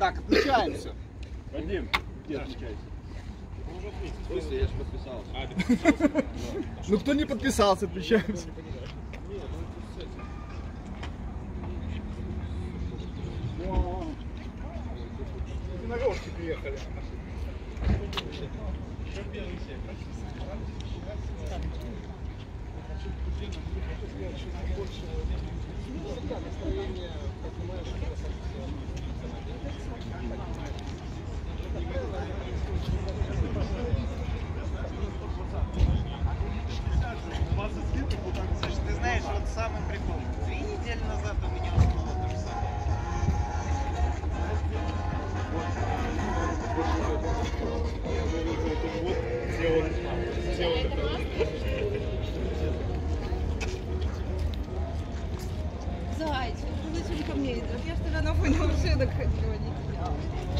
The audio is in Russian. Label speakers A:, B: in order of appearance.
A: Так, отмечаемся.
B: Вадим, где отмечайся?
C: В смысле, я же подписался.
A: Ну кто не подписался, отмечаемся. На рожке приехали.
D: Слушай, ты знаешь, вот самый прикол. 3 недели назад у меня было то же самое.
E: Зайчик, ты зачем ко мне идешь? Я ж тебя на фоне машинок ходила, не видела.